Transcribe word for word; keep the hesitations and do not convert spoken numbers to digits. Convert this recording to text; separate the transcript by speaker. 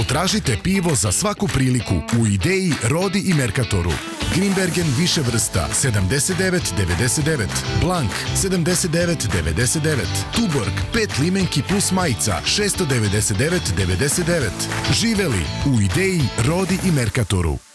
Speaker 1: Potražite pivo za svaku priliku u Ideji, Rodi i Mercatoru. Grimbergen više vrsta sedamdeset devet devedeset devet, Blanc sedamdeset devet devedeset devet, Tuborg pet limenki plus majica šesto devedeset devet devedeset devet. Živeli u Ideji, Rodi i Mercatoru.